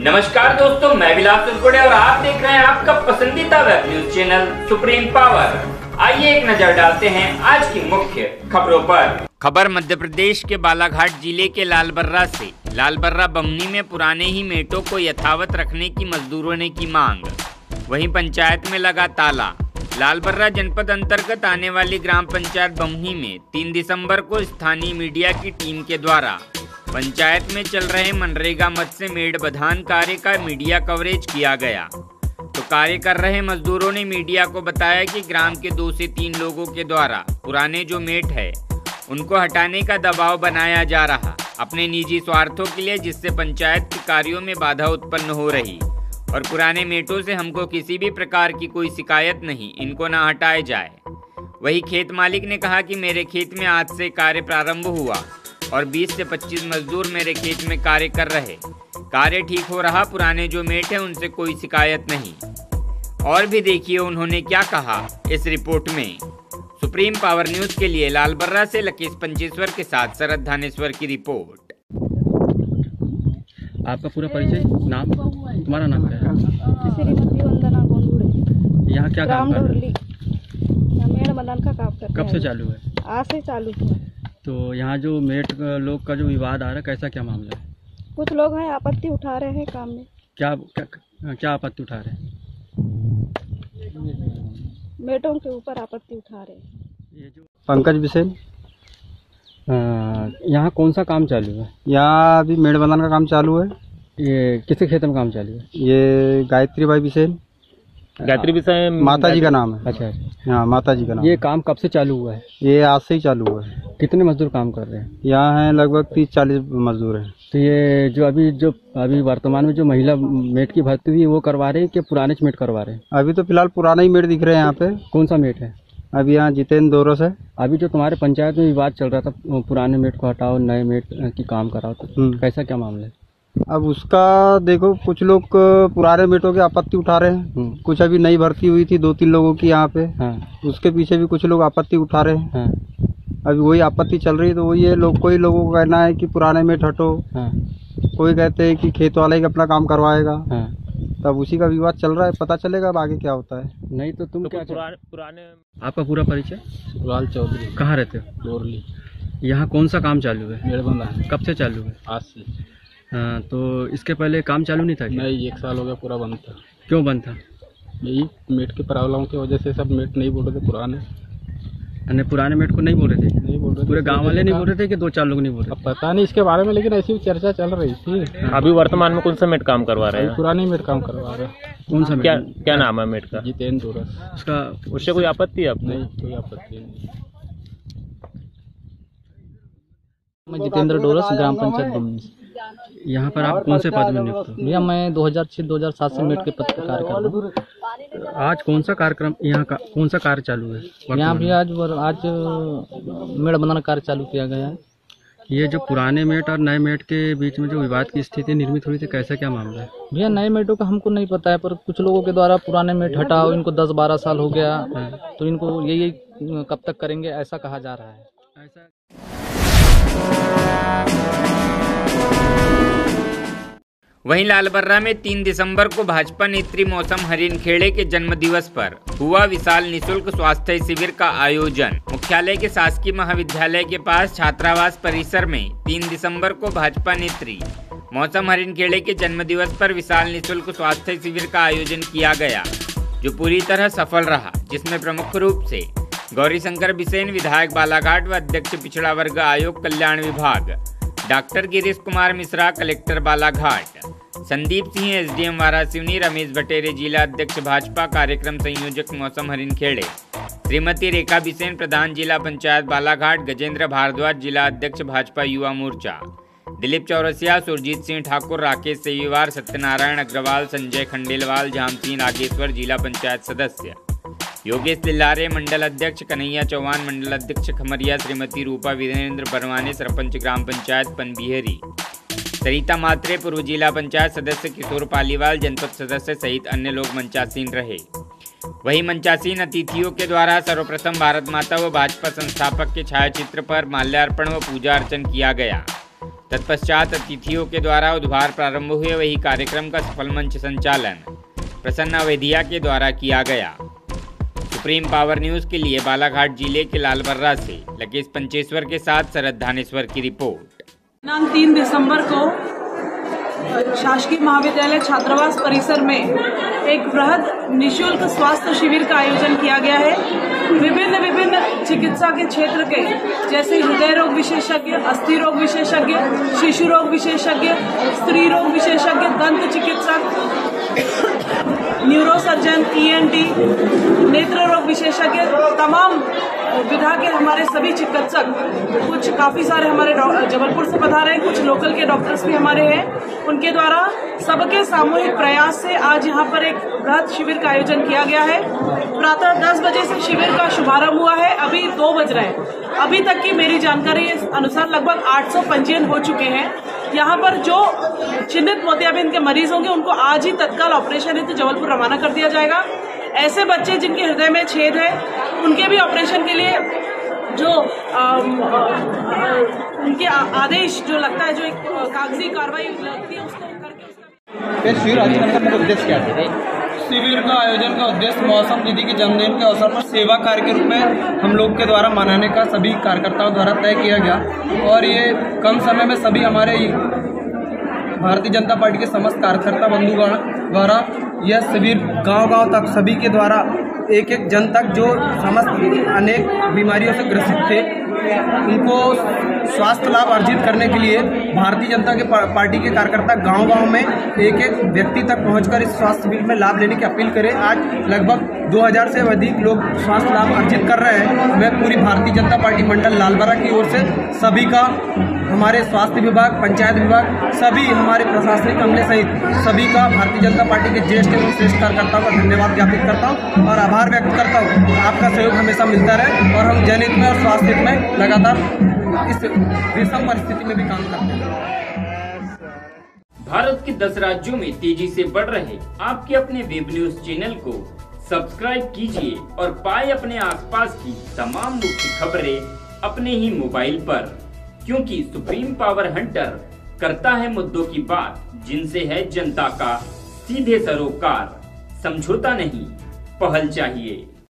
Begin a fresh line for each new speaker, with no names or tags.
नमस्कार दोस्तों, मैं विलास तुर्कोड़े और आप देख रहे हैं आपका पसंदीदा web news channel supreme power. आइए एक नजर डालते हैं आज की मुख्य खबरों पर। खबर मध्य प्रदेश के बालाघाट जिले के लालबर्रा से। लालबर्रा बमनी में पुराने ही मेटों को यथावत रखने की मजदूरों ने की मांग। वहीं पंचायत में लगा ताला। लालबर्रा जनपद अंतर्गत आने वाली ग्राम पंचायत बमनी में 3 दिसंबर को स्थानीय मीडिया की टीम के द्वारा पंचायत में चल रहे मनरेगा मद से मेड़ बधान कार्य का मीडिया कवरेज किया गया। तो कार्य कर रहे मजदूरों ने मीडिया को बताया कि ग्राम के 2 से 3 लोगों के द्वारा पुराने जो मेट है उनको हटाने का दबाव बनाया जा रहा अपने निजी स्वार्थों के लिए, जिससे पंचायत के कार्यों में बाधा उत्पन्न हो रही। और पुराने मेटों से हमको किसी भी प्रकार की कोई शिकायत नहीं, इनको ना हटाया जाए। वही खेत मालिक ने कहा कि मेरे खेत में आज से कार्य प्रारंभ हुआ और 20 से 25 मजदूर मेरे खेत में कार्य कर रहे। कार्य ठीक हो रहा, पुराने जो मेट है उनसे कोई शिकायत नहीं। और भी देखिए उन्होंने क्या कहा इस रिपोर्ट में। सुप्रीम पावर न्यूज के लिए लालबर्रा से लकेश पंचेश्वर के साथ शरद धानेश्वर की रिपोर्ट।
आपका पूरा परिचय, नाम, तुम्हारा नाम क्या है?
श्रीमती वंदना गोंदुड़े।
यहाँ क्या काम कर रहे हैं?
मेड़ बंधन का काम करते हैं।
कब से चालू है?
आज से चालू हुआ।
तो यहाँ जो मेट लोग का जो विवाद आ रहा है, कैसा क्या मामला है?
कुछ लोग हैं आपत्ति उठा रहे हैं काम में।
क्या आपत्ति उठा रहे हैं?
मेटों के ऊपर आपत्ति उठा रहे हैं।
ये जो
पंकज बिसेन।
यहाँ कौन सा काम चालू है?
यहाँ अभी मेड़ बंधन का काम चालू है।
ये किसके खेत में काम चालू है?
ये गायत्री बाई बिसेन,
गायत्री बिसेन
माता जी का नाम है।
अच्छा,
हाँ, माता जी का नाम।
ये काम कब से चालू हुआ है?
ये आज से ही चालू हुआ है।
कितने मजदूर काम कर रहे हैं?
यहाँ हैं लगभग 30-40 मजदूर हैं।
तो ये जो अभी वर्तमान में जो महिला मेट की भर्ती हुई है वो करवा रहे हैं कि पुराने मेट करवा रहे हैं?
अभी तो फिलहाल पुराना ही मेड़ दिख रहे हैं यहाँ पे।
कौन सा मेट है?
अभी यहाँ जितेंद्र दोरस है।
अभी जो तुम्हारे पंचायत में विवाद चल रहा था, पुराने मेट को हटाओ, नए मेट की काम कराओ, तो कैसा क्या मामला है?
अब उसका देखो, कुछ लोग पुराने मेटों की आपत्ति उठा रहे हैं। कुछ अभी नई भर्ती हुई थी 2-3 लोगों की यहाँ पे।
हाँ।
उसके पीछे भी कुछ लोग आपत्ति उठा रहे हैं।
हाँ।
अभी वही आपत्ति चल रही है। तो वही है, कोई लोगों को कहना है कि पुराने मेट हटो।
हाँ।
कोई कहते हैं कि खेत वाला ही अपना काम करवाएगा।
हाँ।
तब उसी का विवाद चल रहा है, पता चलेगा अब आगे क्या होता है।
नहीं तो तुम क्या पुराने आपका पूरा परिचय?
लाल चौधरी।
कहाँ रहते हो?
बोरली।
यहाँ कौन सा काम चालू है?
मेड़ बंधन।
कब से चालू है?
आज से।
हाँ, तो इसके पहले काम चालू नहीं था क्या?
नहीं, 1 साल हो गया पूरा बंद था।
क्यों बंद था?
यही मेट की प्रॉब्लम की वजह से सब मेट नहीं बोल रहे थे पुराने।
यानी पुराने मेट को नहीं बोल रहे थे?
नहीं बोल रहे थे।
पूरे गांव वाले नहीं बोल रहे थे कि 2-4 लोग नहीं बोल रहे?
अब पता नहीं इसके बारे में, लेकिन ऐसी चर्चा चल रही थी।
अभी वर्तमान में कौन सा मेट काम करवा रहे हैं?
पुराने मेट काम करवा रहे हैं।
कौन सा मेट?
क्या नाम है मेट का?
जितेंद्र दोरस।
उससे कोई आपत्ति है आपको?
नहीं, कोई आपत्ति नहीं। मैं जितेंद्र डोरस, ग्राम पंचायत बमनी।
यहाँ पर आप कौन से पद में नियुक्त हो?
भैया मैं 2006-2007 से मेट के पद पर कार्य कर रहा हूँ।
आज कौन सा कार्यक्रम यहाँ का कौन सा कार्य चालू है?
यहाँ भी आज मेड़ बंधन कार्य चालू किया गया है।
ये जो पुराने मेट और नए मेट के बीच में जो विवाद की स्थिति निर्मित हुई थी, कैसा क्या मामला है?
भैया नए मेटों का हमको नहीं पता है, पर कुछ लोगों के द्वारा पुराने मेट हटाओ, इनको 10-12 साल हो गया, तो इनको यही कब तक करेंगे ऐसा कहा जा रहा है।
वहीं लालबर्रा में 3 दिसंबर को भाजपा नेत्री मौसम हरिनखेड़े के जन्म दिवस पर हुआ विशाल निशुल्क स्वास्थ्य शिविर का आयोजन। मुख्यालय के शासकीय महाविद्यालय के पास छात्रावास परिसर में 3 दिसंबर को भाजपा नेत्री मौसम हरिनखेड़े के जन्म दिवस पर विशाल निशुल्क स्वास्थ्य शिविर का आयोजन किया गया, जो पूरी तरह सफल रहा, जिसमें प्रमुख रूप से गौरीशंकर बिसेन, विधायक बालाघाट व अध्यक्ष पिछड़ा वर्ग आयोग कल्याण विभाग, doctor Girish Kumar Mishra, collector Balaghat, Sandeep Singh, SDM Waraseoni, Ramesh Batere, जिला अध्यक्ष भाजपा, कार्यक्रम संयोजक मौसम हरिनखेड़े, श्रीमती रेखा बिसेन, प्रधान जिला पंचायत बालाघाट, गजेंद्र भारद्वाज, जिला अध्यक्ष भाजपा युवा मोर्चा, दिलीप चौरसिया, सुरजीत सिंह ठाकुर, राकेश सेवीवार, सत्यनारायण अग्रवाल, संजय खंडेलवाल, झामसिंह नागेश्वर, जिला पंचायत सदस्य, योगेश दिल्लारे, मंडल अध्यक्ष कन्हैया चौहान, मंडल अध्यक्ष खमरिया, श्रीमती रूपा वीरेंद्र बरवाने, सरपंच ग्राम पंचायत पनबिहरी, सरिता मात्रे, पूर्व जिला पंचायत सदस्य किशोर पालीवाल, जनपद सदस्य सहित अन्य लोग मंचासीन रहे। वहीं मंचासीन अतिथियों के द्वारा सर्वप्रथम भारत माता व भाजपा संस्थापक के छायाचित्र पर माल्यार्पण व पूजा अर्चन किया गया। तत्पश्चात अतिथियों के द्वारा उद्वार प्रारंभ हुए। वही कार्यक्रम का सफल मंच संचालन प्रसन्न अवेदिया के द्वारा किया गया। सुप्रीम पावर न्यूज के लिए बालाघाट जिले के लालबर्रा से लकेश पंचेश्वर के साथ शरद धानेश्वर की रिपोर्ट।
दिनांक 3 दिसंबर को शासकीय महाविद्यालय छात्रावास परिसर में एक वृहद निःशुल्क स्वास्थ्य शिविर का आयोजन किया गया है। विभिन्न चिकित्सा के क्षेत्र के जैसे हृदय रोग विशेषज्ञ, अस्थि रोग विशेषज्ञ, शिशु रोग विशेषज्ञ, स्त्री रोग विशेषज्ञ, दंत चिकित्सक, न्यूरोसर्जन, ENT, नेत्र रोग विशेषज्ञ, तमाम विधा के हमारे सभी चिकित्सक, कुछ काफी सारे हमारे जबलपुर से पधारे हैं, कुछ लोकल के डॉक्टर्स भी हमारे हैं। उनके द्वारा सबके सामूहिक प्रयास से आज यहाँ पर एक बृहद शिविर का आयोजन किया गया है। प्रातः 10 बजे से शिविर का शुभारंभ हुआ है, अभी 2 बज रहे हैं। अभी तक की मेरी जानकारी अनुसार लगभग 800 पंजीयन हो चुके हैं। यहाँ पर जो चिन्हित मोतियाबिंद के मरीज होंगे उनको आज ही तत्काल ऑपरेशन हेतु जबलपुर रवाना कर दिया जाएगा। ऐसे बच्चे जिनके हृदय में छेद है उनके भी ऑपरेशन के लिए जो उनके आदेश जो लगता है, जो एक कागजी कार्रवाई लगती है उसको करके
शिविर आयोजन का उद्देश्य क्या है? शिविर का आयोजन का उद्देश्य मौसम दीदी के जन्मदिन के अवसर पर सेवा कार्य के रूप में हम लोग के द्वारा मनाने का सभी कार्यकर्ताओं द्वारा तय किया गया और ये कम समय में सभी हमारे भारतीय जनता पार्टी के समस्त कार्यकर्ता बंधुगण द्वारा यह शिविर गांव-गांव तक सभी के द्वारा एक जन तक जो समस्त अनेक बीमारियों से ग्रसित थे उनको स्वास्थ्य लाभ अर्जित करने के लिए भारतीय जनता के पार्टी के कार्यकर्ता गांव-गांव में एक व्यक्ति तक पहुंचकर इस स्वास्थ्य शिविर में लाभ लेने की अपील करें। आज लगभग 2000 से अधिक लोग स्वास्थ्य लाभ अर्जित कर रहे हैं। मैं पूरी भारतीय जनता पार्टी मंडल लालबर्रा की ओर से सभी का, हमारे स्वास्थ्य विभाग, पंचायत विभाग, सभी हमारे प्रशासनिक अमले सहित सभी का भारतीय जनता पार्टी के ज्येष्ठ एवं श्रेष्ठ कार्यकर्ताओं का धन्यवाद ज्ञापित करता हूं और आभार व्यक्त करता हूं। आपका सहयोग हमेशा मिलता रहे और हम जनहित में और स्वास्थ्य हित में लगातार इस विषम परिस्थिति में भी काम करते हैं।
भारत के 10 राज्यों में तेजी से बढ़ रहे आपके अपने वेब न्यूज चैनल को सब्सक्राइब कीजिए और पाए अपने आसपास की तमाम मुख्य खबरें अपने ही मोबाइल पर, क्योंकि सुप्रीम पावर हंटर करता है मुद्दों की बात, जिनसे है जनता का सीधे सरोकार। समझौता नहीं, पहल चाहिए।